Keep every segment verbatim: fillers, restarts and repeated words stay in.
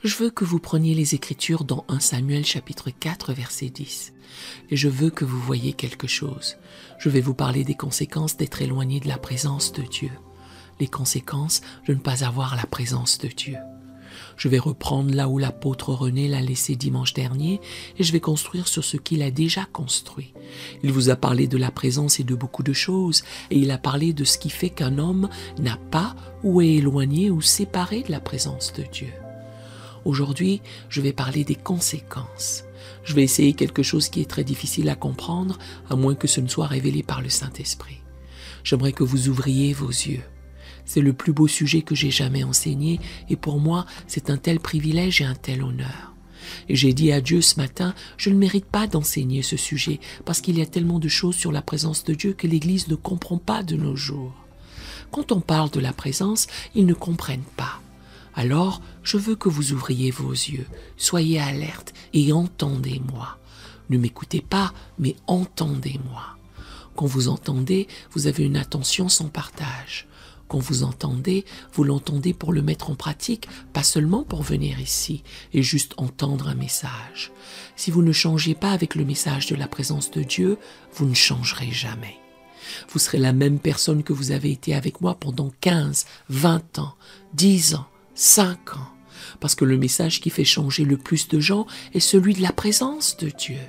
Je veux que vous preniez les Écritures dans premier Samuel chapitre quatre verset dix. Et je veux que vous voyiez quelque chose. Je vais vous parler des conséquences d'être éloigné de la présence de Dieu. Les conséquences de ne pas avoir la présence de Dieu. Je vais reprendre là où l'apôtre René l'a laissé dimanche dernier et je vais construire sur ce qu'il a déjà construit. Il vous a parlé de la présence et de beaucoup de choses et il a parlé de ce qui fait qu'un homme n'a pas ou est éloigné ou séparé de la présence de Dieu. Aujourd'hui, je vais parler des conséquences. Je vais essayer quelque chose qui est très difficile à comprendre, à moins que ce ne soit révélé par le Saint-Esprit. J'aimerais que vous ouvriez vos yeux. C'est le plus beau sujet que j'ai jamais enseigné et pour moi, c'est un tel privilège et un tel honneur. Et j'ai dit à Dieu ce matin, je ne mérite pas d'enseigner ce sujet parce qu'il y a tellement de choses sur la présence de Dieu que l'Église ne comprend pas de nos jours. Quand on parle de la présence, ils ne comprennent pas. Alors, je veux que vous ouvriez vos yeux, soyez alertes et entendez-moi. Ne m'écoutez pas, mais entendez-moi. Quand vous entendez, vous avez une attention sans partage. Quand vous entendez, vous l'entendez pour le mettre en pratique, pas seulement pour venir ici et juste entendre un message. Si vous ne changez pas avec le message de la présence de Dieu, vous ne changerez jamais. Vous serez la même personne que vous avez été avec moi pendant quinze, vingt ans, dix ans, cinq ans, parce que le message qui fait changer le plus de gens est celui de la présence de Dieu.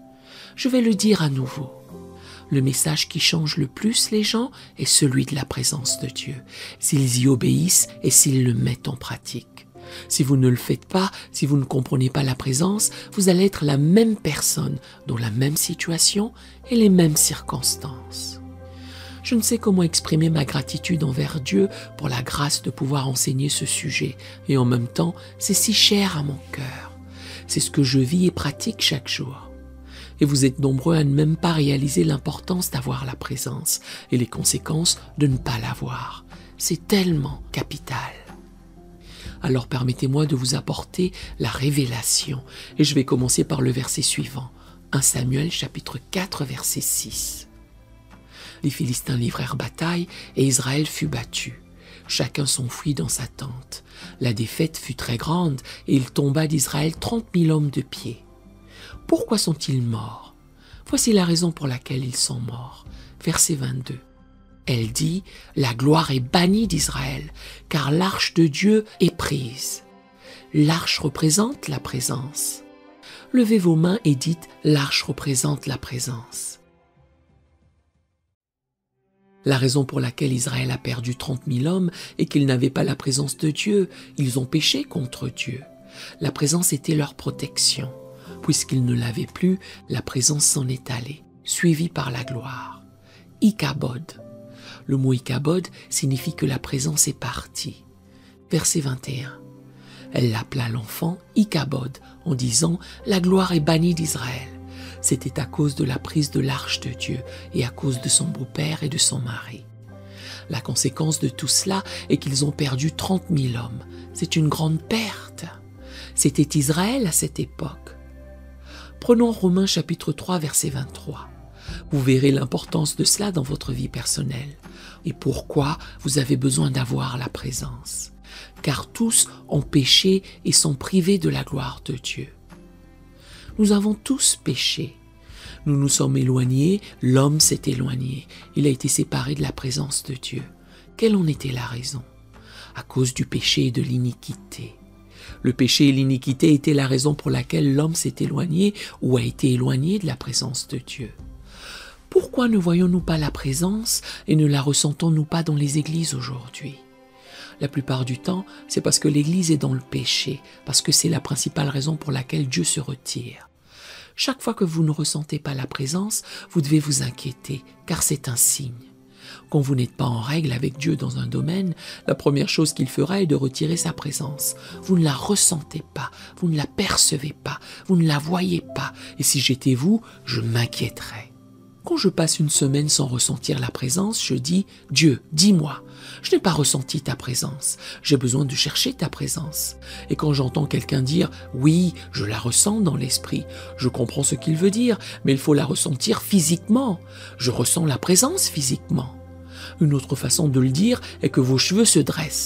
Je vais le dire à nouveau. Le message qui change le plus les gens est celui de la présence de Dieu, s'ils y obéissent et s'ils le mettent en pratique. Si vous ne le faites pas, si vous ne comprenez pas la présence, vous allez être la même personne dans la même situation et les mêmes circonstances. Je ne sais comment exprimer ma gratitude envers Dieu pour la grâce de pouvoir enseigner ce sujet et en même temps, c'est si cher à mon cœur. C'est ce que je vis et pratique chaque jour. Et vous êtes nombreux à ne même pas réaliser l'importance d'avoir la présence et les conséquences de ne pas l'avoir. C'est tellement capital. Alors permettez-moi de vous apporter la révélation. Et je vais commencer par le verset suivant. premier Samuel chapitre quatre verset six. Les Philistins livrèrent bataille et Israël fut battu. Chacun s'enfuit dans sa tente. La défaite fut très grande et il tomba d'Israël trente mille hommes de pied. Pourquoi sont-ils morts? Voici la raison pour laquelle ils sont morts. Verset vingt-deux. Elle dit, la gloire est bannie d'Israël, car l'arche de Dieu est prise. L'arche représente la présence. Levez vos mains et dites, l'arche représente la présence. La raison pour laquelle Israël a perdu trente mille hommes est qu'ils n'avaient pas la présence de Dieu. Ils ont péché contre Dieu. La présence était leur protection. Puisqu'ils ne l'avaient plus, la présence s'en est allée, suivie par la gloire. Ikabod. Le mot Ikabod signifie que la présence est partie. Verset vingt et un. Elle l'appela l'enfant Ikabod en disant « La gloire est bannie d'Israël ». C'était à cause de la prise de l'arche de Dieu et à cause de son beau-père et de son mari. La conséquence de tout cela est qu'ils ont perdu trente mille hommes. C'est une grande perte. C'était Israël à cette époque. Prenons Romains chapitre trois verset vingt-trois. Vous verrez l'importance de cela dans votre vie personnelle et pourquoi vous avez besoin d'avoir la présence. Car tous ont péché et sont privés de la gloire de Dieu. Nous avons tous péché. Nous nous sommes éloignés, l'homme s'est éloigné. Il a été séparé de la présence de Dieu. Quelle en était la raison? À cause du péché et de l'iniquité. Le péché et l'iniquité étaient la raison pour laquelle l'homme s'est éloigné ou a été éloigné de la présence de Dieu. Pourquoi ne voyons-nous pas la présence et ne la ressentons-nous pas dans les églises aujourd'hui? La plupart du temps, c'est parce que l'église est dans le péché, parce que c'est la principale raison pour laquelle Dieu se retire. Chaque fois que vous ne ressentez pas la présence, vous devez vous inquiéter, car c'est un signe. Quand vous n'êtes pas en règle avec Dieu dans un domaine, la première chose qu'il fera est de retirer sa présence. Vous ne la ressentez pas, vous ne la percevez pas, vous ne la voyez pas. Et si j'étais vous, je m'inquiéterais. Quand je passe une semaine sans ressentir la présence, je dis « Dieu, dis-moi, je n'ai pas ressenti ta présence, j'ai besoin de chercher ta présence. » Et quand j'entends quelqu'un dire « Oui, je la ressens dans l'esprit, je comprends ce qu'il veut dire, mais il faut la ressentir physiquement. Je ressens la présence physiquement. » Une autre façon de le dire est que vos cheveux se dressent.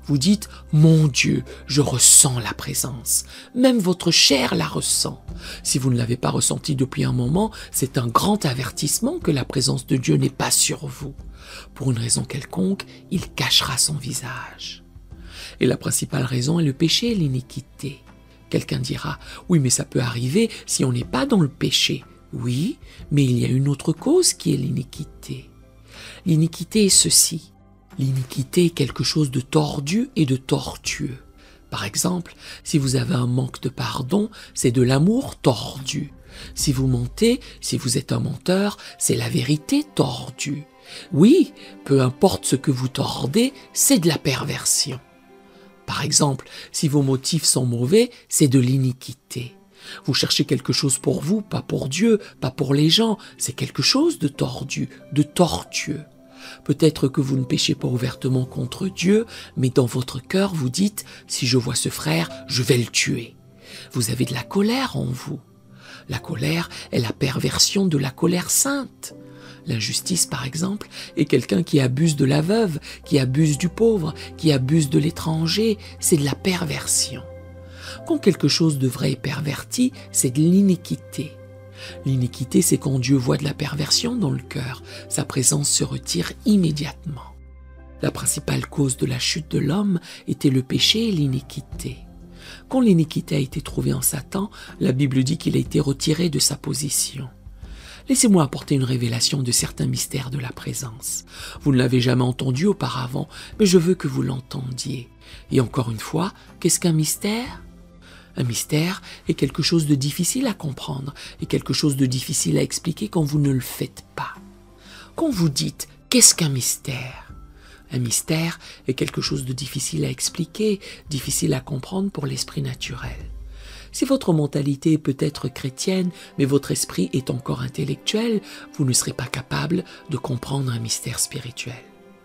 Vous dites « Mon Dieu, je ressens la présence. » Même votre chair la ressent. Si vous ne l'avez pas ressenti depuis un moment, c'est un grand avertissement que la présence de Dieu n'est pas sur vous. Pour une raison quelconque, il cachera son visage. Et la principale raison est le péché et l'iniquité. Quelqu'un dira « Oui, mais ça peut arriver si on n'est pas dans le péché. » Oui, mais il y a une autre cause qui est l'iniquité. L'iniquité est ceci. L'iniquité est quelque chose de tordu et de tortueux. Par exemple, si vous avez un manque de pardon, c'est de l'amour tordu. Si vous mentez, si vous êtes un menteur, c'est la vérité tordue. Oui, peu importe ce que vous tordez, c'est de la perversion. Par exemple, si vos motifs sont mauvais, c'est de l'iniquité. Vous cherchez quelque chose pour vous, pas pour Dieu, pas pour les gens, c'est quelque chose de tordu, de tortueux. Peut-être que vous ne péchez pas ouvertement contre Dieu, mais dans votre cœur vous dites « si je vois ce frère, je vais le tuer ». Vous avez de la colère en vous. La colère est la perversion de la colère sainte. L'injustice, par exemple, est quelqu'un qui abuse de la veuve, qui abuse du pauvre, qui abuse de l'étranger, c'est de la perversion. Quand quelque chose de vrai est perverti, c'est de l'iniquité. L'iniquité, c'est quand Dieu voit de la perversion dans le cœur, sa présence se retire immédiatement. La principale cause de la chute de l'homme était le péché et l'iniquité. Quand l'iniquité a été trouvée en Satan, la Bible dit qu'il a été retiré de sa position. Laissez-moi apporter une révélation de certains mystères de la présence. Vous ne l'avez jamais entendu auparavant, mais je veux que vous l'entendiez. Et encore une fois, qu'est-ce qu'un mystère ? Un mystère est quelque chose de difficile à comprendre et quelque chose de difficile à expliquer quand vous ne le faites pas. Quand vous dites « qu'est-ce qu'un mystère ?» Un mystère est quelque chose de difficile à expliquer, difficile à comprendre pour l'esprit naturel. Si votre mentalité est peut-être chrétienne, mais votre esprit est encore intellectuel, vous ne serez pas capable de comprendre un mystère spirituel.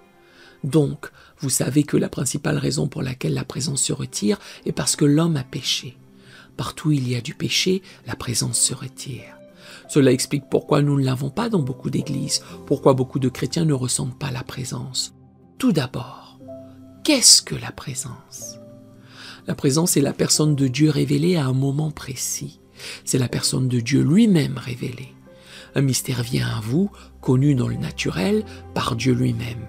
Donc, vous savez que la principale raison pour laquelle la présence se retire est parce que l'homme a péché. Partout où il y a du péché, la présence se retire. Cela explique pourquoi nous ne l'avons pas dans beaucoup d'églises, pourquoi beaucoup de chrétiens ne ressentent pas la présence. Tout d'abord, qu'est-ce que la présence ? La présence est la personne de Dieu révélée à un moment précis. C'est la personne de Dieu lui-même révélée. Un mystère vient à vous, connu dans le naturel, par Dieu lui-même.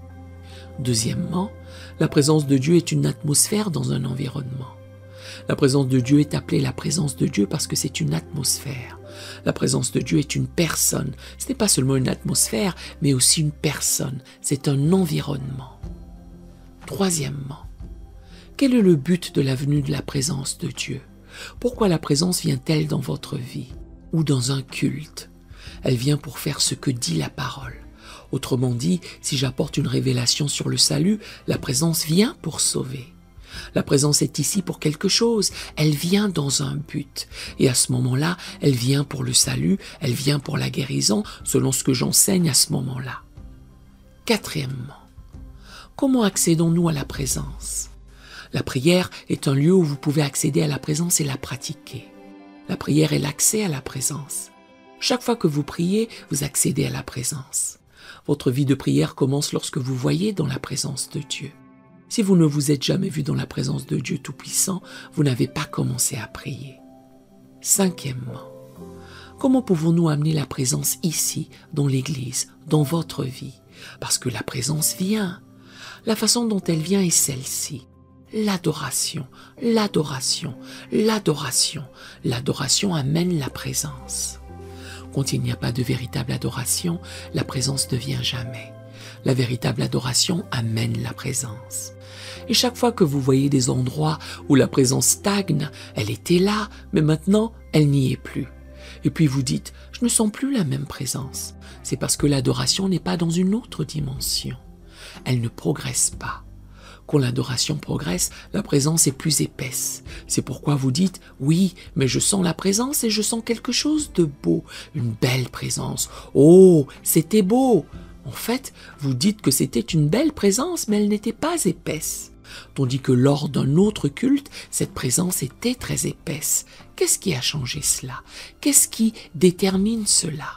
Deuxièmement, la présence de Dieu est une atmosphère dans un environnement. La présence de Dieu est appelée la présence de Dieu parce que c'est une atmosphère. La présence de Dieu est une personne. Ce n'est pas seulement une atmosphère, mais aussi une personne. C'est un environnement. Troisièmement, quel est le but de la venue de la présence de Dieu? Pourquoi la présence vient-elle dans votre vie ou dans un culte? Elle vient pour faire ce que dit la parole. Autrement dit, si j'apporte une révélation sur le salut, la présence vient pour sauver. La présence est ici pour quelque chose, elle vient dans un but. Et à ce moment-là, elle vient pour le salut, elle vient pour la guérison, selon ce que j'enseigne à ce moment-là. Quatrièmement, comment accédons-nous à la présence? La prière est un lieu où vous pouvez accéder à la présence et la pratiquer. La prière est l'accès à la présence. Chaque fois que vous priez, vous accédez à la présence. Votre vie de prière commence lorsque vous voyez dans la présence de Dieu. Si vous ne vous êtes jamais vu dans la présence de Dieu Tout-Puissant, vous n'avez pas commencé à prier. Cinquièmement, comment pouvons-nous amener la présence ici, dans l'Église, dans votre vie? Parce que la présence vient. La façon dont elle vient est celle-ci. L'adoration, l'adoration, l'adoration. L'adoration amène la présence. Quand il n'y a pas de véritable adoration, la présence ne vient jamais. La véritable adoration amène la présence. Et chaque fois que vous voyez des endroits où la présence stagne, elle était là, mais maintenant, elle n'y est plus. Et puis vous dites, je ne sens plus la même présence. C'est parce que l'adoration n'est pas dans une autre dimension. Elle ne progresse pas. Quand l'adoration progresse, la présence est plus épaisse. C'est pourquoi vous dites, oui, mais je sens la présence et je sens quelque chose de beau, une belle présence. Oh, c'était beau! En fait, vous dites que c'était une belle présence, mais elle n'était pas épaisse. Tandis que lors d'un autre culte, cette présence était très épaisse. Qu'est-ce qui a changé cela? Qu'est-ce qui détermine cela?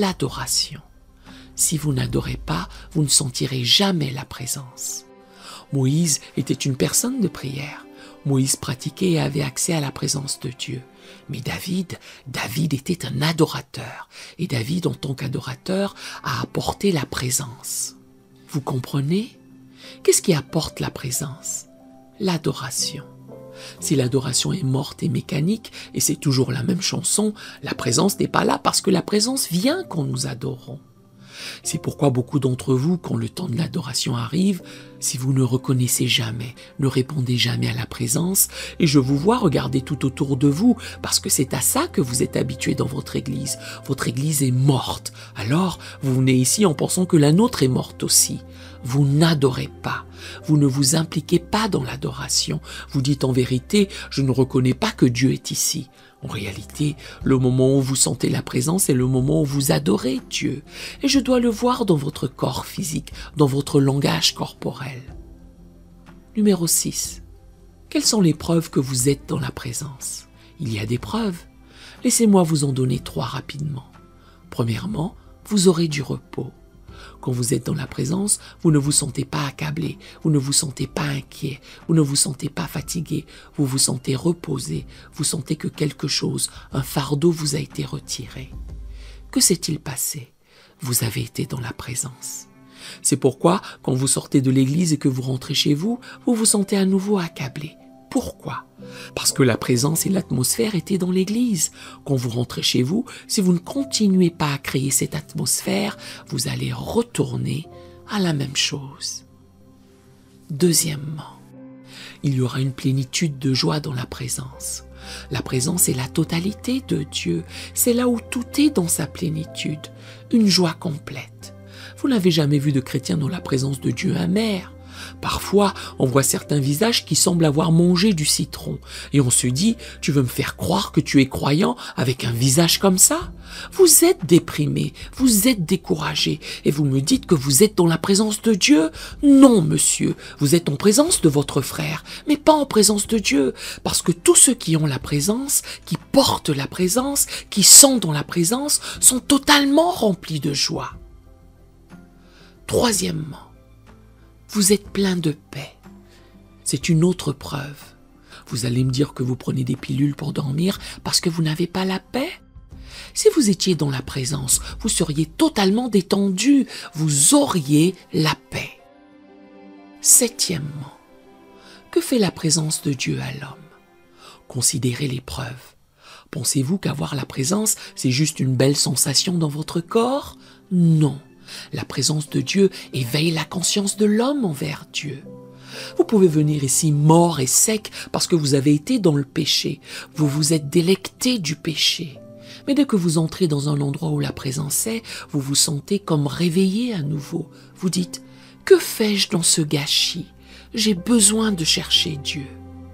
L'adoration. Si vous n'adorez pas, vous ne sentirez jamais la présence. Moïse était une personne de prière. Moïse pratiquait et avait accès à la présence de Dieu. Mais David, David était un adorateur. Et David, en tant qu'adorateur, a apporté la présence. Vous comprenez? Qu'est-ce qui apporte la présence? L'adoration. Si l'adoration est morte et mécanique, et c'est toujours la même chanson, la présence n'est pas là parce que la présence vient quand nous adorons. C'est pourquoi beaucoup d'entre vous, quand le temps de l'adoration arrive, si vous ne reconnaissez jamais, ne répondez jamais à la présence, et je vous vois regarder tout autour de vous, parce que c'est à ça que vous êtes habitués dans votre église. Votre église est morte. Alors, vous venez ici en pensant que la nôtre est morte aussi. Vous n'adorez pas. Vous ne vous impliquez pas dans l'adoration. Vous dites en vérité, je ne reconnais pas que Dieu est ici. En réalité, le moment où vous sentez la présence est le moment où vous adorez Dieu. Et je dois le voir dans votre corps physique, dans votre langage corporel. Numéro six. Quelles sont les preuves que vous êtes dans la présence? Il y a des preuves. Laissez-moi vous en donner trois rapidement. Premièrement, vous aurez du repos. Quand vous êtes dans la présence, vous ne vous sentez pas accablé, vous ne vous sentez pas inquiet, vous ne vous sentez pas fatigué, vous vous sentez reposé, vous sentez que quelque chose, un fardeau vous a été retiré. Que s'est-il passé? Vous avez été dans la présence. C'est pourquoi, quand vous sortez de l'église et que vous rentrez chez vous, vous vous sentez à nouveau accablé. Pourquoi? Parce que la présence et l'atmosphère étaient dans l'église. Quand vous rentrez chez vous, si vous ne continuez pas à créer cette atmosphère, vous allez retourner à la même chose. Deuxièmement, il y aura une plénitude de joie dans la présence. La présence est la totalité de Dieu. C'est là où tout est dans sa plénitude. Une joie complète. Vous n'avez jamais vu de chrétien dans la présence de Dieu amer. Parfois, on voit certains visages qui semblent avoir mangé du citron. Et on se dit, tu veux me faire croire que tu es croyant avec un visage comme ça? Vous êtes déprimé, vous êtes découragé, et vous me dites que vous êtes dans la présence de Dieu? Non, monsieur, vous êtes en présence de votre frère, mais pas en présence de Dieu. Parce que tous ceux qui ont la présence, qui portent la présence, qui sont dans la présence, sont totalement remplis de joie. Troisièmement, vous êtes plein de paix. C'est une autre preuve. Vous allez me dire que vous prenez des pilules pour dormir parce que vous n'avez pas la paix? Si vous étiez dans la présence, vous seriez totalement détendu. Vous auriez la paix. Septièmement, que fait la présence de Dieu à l'homme? Considérez les preuves. Pensez-vous qu'avoir la présence, c'est juste une belle sensation dans votre corps? Non. La présence de Dieu éveille la conscience de l'homme envers Dieu. Vous pouvez venir ici mort et sec parce que vous avez été dans le péché. Vous vous êtes délecté du péché. Mais dès que vous entrez dans un endroit où la présence est, vous vous sentez comme réveillé à nouveau. Vous dites, que fais-je dans ce gâchis? J'ai besoin de chercher Dieu.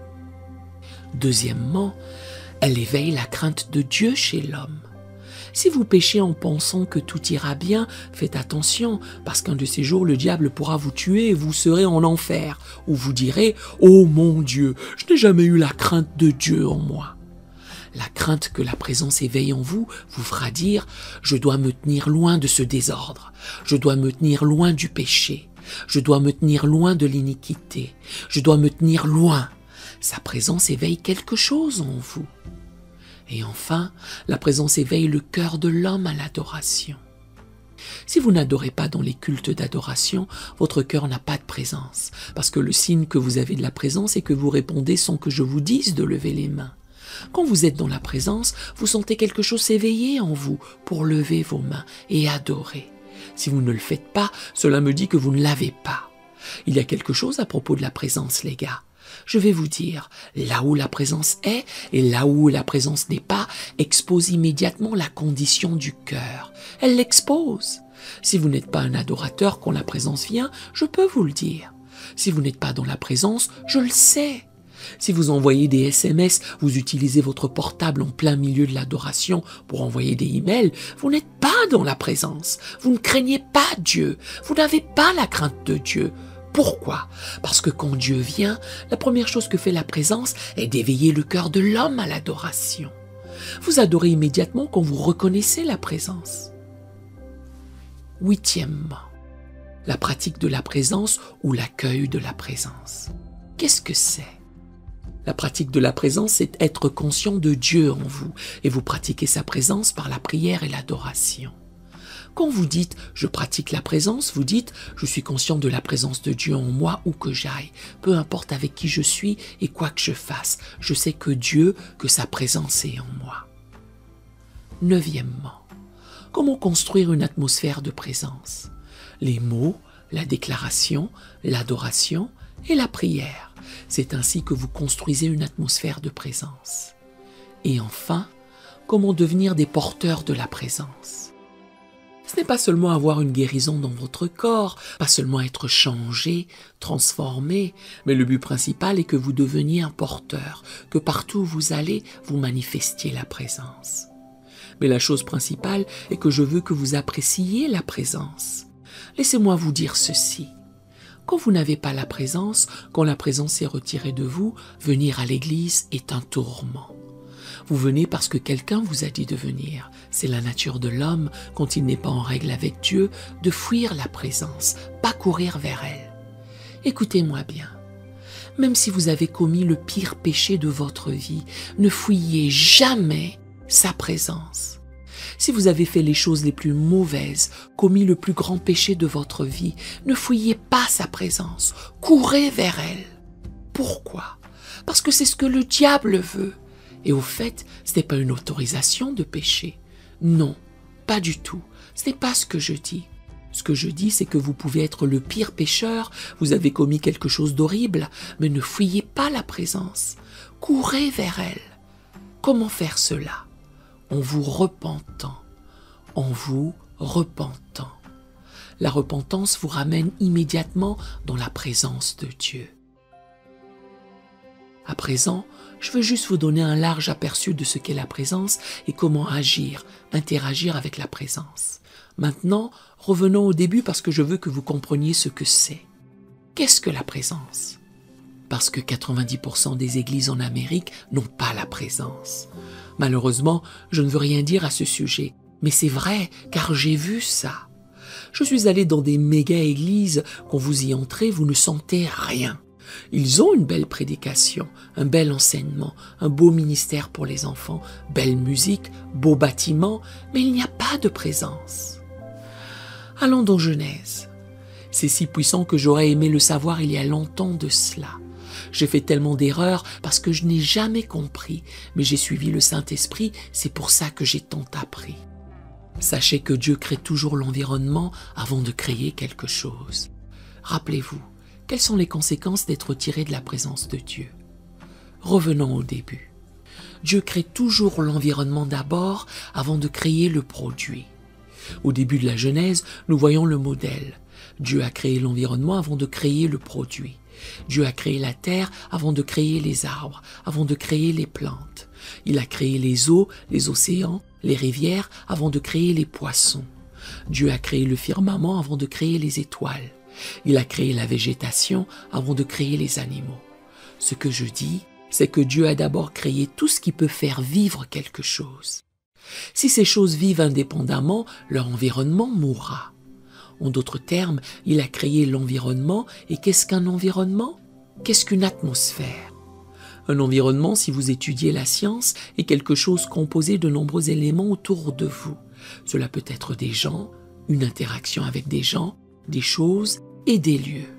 Deuxièmement, elle éveille la crainte de Dieu chez l'homme. Si vous péchez en pensant que tout ira bien, faites attention, parce qu'un de ces jours, le diable pourra vous tuer et vous serez en enfer, où vous direz « Oh mon Dieu, je n'ai jamais eu la crainte de Dieu en moi ». La crainte que la présence éveille en vous vous fera dire « Je dois me tenir loin de ce désordre, je dois me tenir loin du péché, je dois me tenir loin de l'iniquité, je dois me tenir loin ». Sa présence éveille quelque chose en vous. Et enfin, la présence éveille le cœur de l'homme à l'adoration. Si vous n'adorez pas dans les cultes d'adoration, votre cœur n'a pas de présence, parce que le signe que vous avez de la présence est que vous répondez sans que je vous dise de lever les mains. Quand vous êtes dans la présence, vous sentez quelque chose s'éveiller en vous pour lever vos mains et adorer. Si vous ne le faites pas, cela me dit que vous ne l'avez pas. Il y a quelque chose à propos de la présence, les gars. Je vais vous dire, là où la présence est et là où la présence n'est pas, expose immédiatement la condition du cœur. Elle l'expose. Si vous n'êtes pas un adorateur quand la présence vient, je peux vous le dire. Si vous n'êtes pas dans la présence, je le sais. Si vous envoyez des S M S, vous utilisez votre portable en plein milieu de l'adoration pour envoyer des emails, vous n'êtes pas dans la présence. Vous ne craignez pas Dieu. Vous n'avez pas la crainte de Dieu. Pourquoi? Parce que quand Dieu vient, la première chose que fait la présence est d'éveiller le cœur de l'homme à l'adoration. Vous adorez immédiatement quand vous reconnaissez la présence. Huitièmement, la pratique de la présence ou l'accueil de la présence. Qu'est-ce que c'est? La pratique de la présence, c'est être conscient de Dieu en vous et vous pratiquez sa présence par la prière et l'adoration. Quand vous dites « je pratique la présence », vous dites « je suis conscient de la présence de Dieu en moi où que j'aille, peu importe avec qui je suis et quoi que je fasse, je sais que Dieu, que sa présence est en moi. » Neuvièmement, comment construire une atmosphère de présence? Les mots, la déclaration, l'adoration et la prière. C'est ainsi que vous construisez une atmosphère de présence. Et enfin, comment devenir des porteurs de la présence? Ce n'est pas seulement avoir une guérison dans votre corps, pas seulement être changé, transformé, mais le but principal est que vous deveniez un porteur, que partout où vous allez, vous manifestiez la présence. Mais la chose principale est que je veux que vous appréciiez la présence. Laissez-moi vous dire ceci. Quand vous n'avez pas la présence, quand la présence est retirée de vous, venir à l'église est un tourment. Vous venez parce que quelqu'un vous a dit de venir. C'est la nature de l'homme, quand il n'est pas en règle avec Dieu, de fuir la présence, pas courir vers elle. Écoutez-moi bien. Même si vous avez commis le pire péché de votre vie, ne fuyez jamais sa présence. Si vous avez fait les choses les plus mauvaises, commis le plus grand péché de votre vie, ne fuyez pas sa présence, courez vers elle. Pourquoi? Parce que c'est ce que le diable veut. Et au fait, ce n'est pas une autorisation de pécher. Non, pas du tout. Ce n'est pas ce que je dis. Ce que je dis, c'est que vous pouvez être le pire pécheur, vous avez commis quelque chose d'horrible, mais ne fuyez pas la présence. Courez vers elle. Comment faire cela? En vous repentant. En vous repentant. La repentance vous ramène immédiatement dans la présence de Dieu. À présent, je veux juste vous donner un large aperçu de ce qu'est la présence et comment agir, interagir avec la présence. Maintenant, revenons au début parce que je veux que vous compreniez ce que c'est. Qu'est-ce que la présence? Parce que quatre-vingt-dix pour cent des églises en Amérique n'ont pas la présence. Malheureusement, je ne veux rien dire à ce sujet, mais c'est vrai, car j'ai vu ça. Je suis allé dans des méga-églises, quand vous y entrez, vous ne sentez rien. Ils ont une belle prédication, un bel enseignement, un beau ministère pour les enfants, belle musique, beau bâtiment, mais il n'y a pas de présence. Allons dans Genèse. C'est si puissant que j'aurais aimé le savoir il y a longtemps de cela. J'ai fait tellement d'erreurs parce que je n'ai jamais compris, mais j'ai suivi le Saint-Esprit, c'est pour ça que j'ai tant appris. Sachez que Dieu crée toujours l'environnement avant de créer quelque chose. Rappelez-vous, quelles sont les conséquences d'être tiré de la présence de Dieu? Revenons au début. Dieu crée toujours l'environnement d'abord avant de créer le produit. Au début de la Genèse, nous voyons le modèle. Dieu a créé l'environnement avant de créer le produit. Dieu a créé la terre avant de créer les arbres, avant de créer les plantes. Il a créé les eaux, les océans, les rivières avant de créer les poissons. Dieu a créé le firmament avant de créer les étoiles. Il a créé la végétation avant de créer les animaux. Ce que je dis, c'est que Dieu a d'abord créé tout ce qui peut faire vivre quelque chose. Si ces choses vivent indépendamment, leur environnement mourra. En d'autres termes, il a créé l'environnement, et qu'est-ce qu'un environnement? Qu'est-ce qu'une atmosphère? Un environnement, si vous étudiez la science, est quelque chose composé de nombreux éléments autour de vous. Cela peut être des gens, une interaction avec des gens, des choses et des lieux.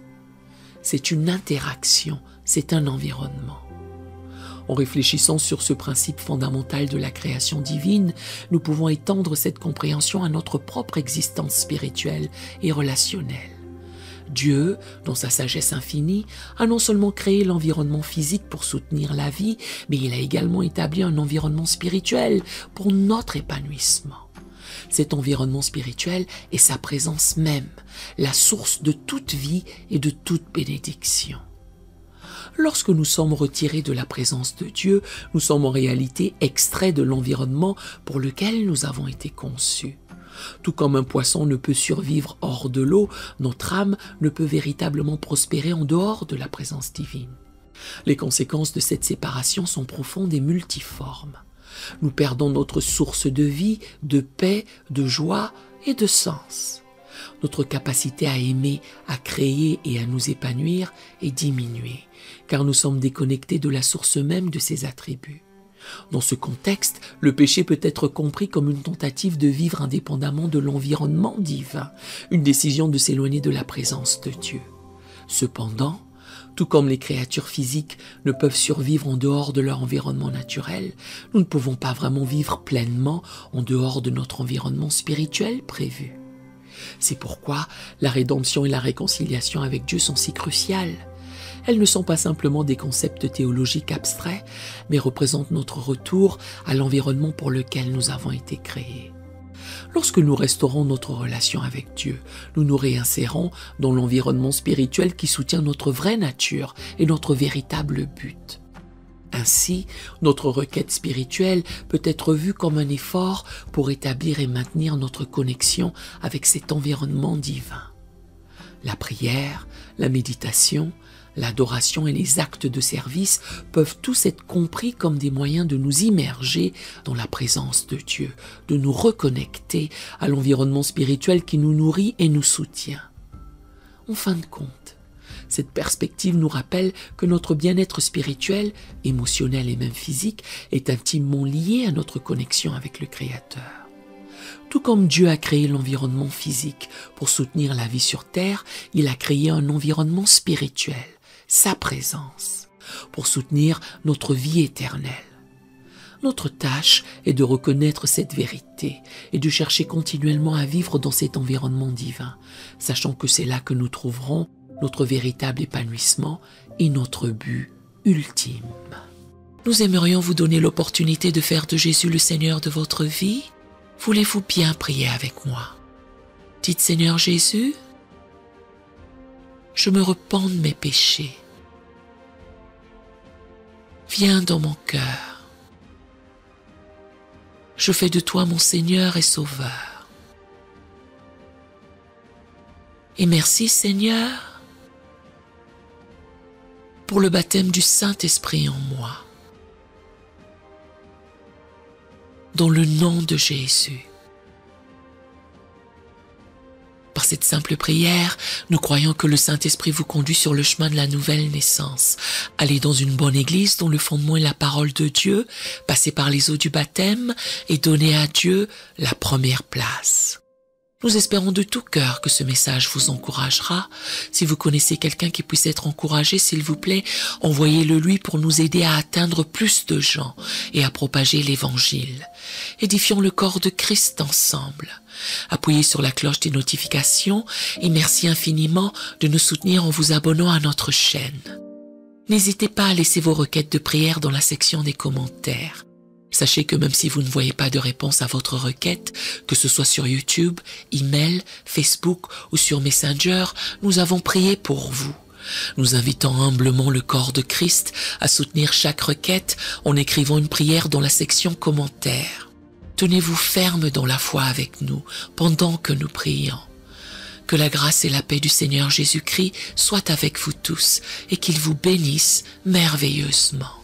C'est une interaction, c'est un environnement. En réfléchissant sur ce principe fondamental de la création divine, nous pouvons étendre cette compréhension à notre propre existence spirituelle et relationnelle. Dieu, dans sa sagesse infinie, a non seulement créé l'environnement physique pour soutenir la vie, mais il a également établi un environnement spirituel pour notre épanouissement. Cet environnement spirituel est sa présence même, la source de toute vie et de toute bénédiction. Lorsque nous sommes retirés de la présence de Dieu, nous sommes en réalité extraits de l'environnement pour lequel nous avons été conçus. Tout comme un poisson ne peut survivre hors de l'eau, notre âme ne peut véritablement prospérer en dehors de la présence divine. Les conséquences de cette séparation sont profondes et multiformes. Nous perdons notre source de vie, de paix, de joie et de sens. Notre capacité à aimer, à créer et à nous épanouir est diminuée, car nous sommes déconnectés de la source même de ces attributs. Dans ce contexte, le péché peut être compris comme une tentative de vivre indépendamment de l'environnement divin, une décision de s'éloigner de la présence de Dieu. Cependant, tout comme les créatures physiques ne peuvent survivre en dehors de leur environnement naturel, nous ne pouvons pas vraiment vivre pleinement en dehors de notre environnement spirituel prévu. C'est pourquoi la rédemption et la réconciliation avec Dieu sont si cruciales. Elles ne sont pas simplement des concepts théologiques abstraits, mais représentent notre retour à l'environnement pour lequel nous avons été créés. Lorsque nous restaurons notre relation avec Dieu, nous nous réinsérons dans l'environnement spirituel qui soutient notre vraie nature et notre véritable but. Ainsi, notre requête spirituelle peut être vue comme un effort pour établir et maintenir notre connexion avec cet environnement divin. La prière, la méditation, l'adoration et les actes de service peuvent tous être compris comme des moyens de nous immerger dans la présence de Dieu, de nous reconnecter à l'environnement spirituel qui nous nourrit et nous soutient. En fin de compte, cette perspective nous rappelle que notre bien-être spirituel, émotionnel et même physique est intimement lié à notre connexion avec le Créateur. Tout comme Dieu a créé l'environnement physique pour soutenir la vie sur terre, il a créé un environnement spirituel, sa présence, pour soutenir notre vie éternelle. Notre tâche est de reconnaître cette vérité et de chercher continuellement à vivre dans cet environnement divin, sachant que c'est là que nous trouverons notre véritable épanouissement et notre but ultime. Nous aimerions vous donner l'opportunité de faire de Jésus le Seigneur de votre vie. Voulez-vous bien prier avec moi? Dites: Seigneur Jésus, je me repens de mes péchés. Viens dans mon cœur. Je fais de toi mon Seigneur et Sauveur. Et merci Seigneur pour le baptême du Saint-Esprit en moi. Dans le nom de Jésus. Par cette simple prière, nous croyons que le Saint-Esprit vous conduit sur le chemin de la nouvelle naissance. Allez dans une bonne église dont le fondement est la parole de Dieu, passez par les eaux du baptême et donnez à Dieu la première place. Nous espérons de tout cœur que ce message vous encouragera. Si vous connaissez quelqu'un qui puisse être encouragé, s'il vous plaît, envoyez-le lui pour nous aider à atteindre plus de gens et à propager l'évangile. Édifions le corps de Christ ensemble. Appuyez sur la cloche des notifications et merci infiniment de nous soutenir en vous abonnant à notre chaîne. N'hésitez pas à laisser vos requêtes de prière dans la section des commentaires. Sachez que même si vous ne voyez pas de réponse à votre requête, que ce soit sur YouTube, email, Facebook ou sur Messenger, nous avons prié pour vous. Nous invitons humblement le corps de Christ à soutenir chaque requête en écrivant une prière dans la section commentaires. Tenez-vous ferme dans la foi avec nous pendant que nous prions. Que la grâce et la paix du Seigneur Jésus-Christ soient avec vous tous et qu'il vous bénisse merveilleusement.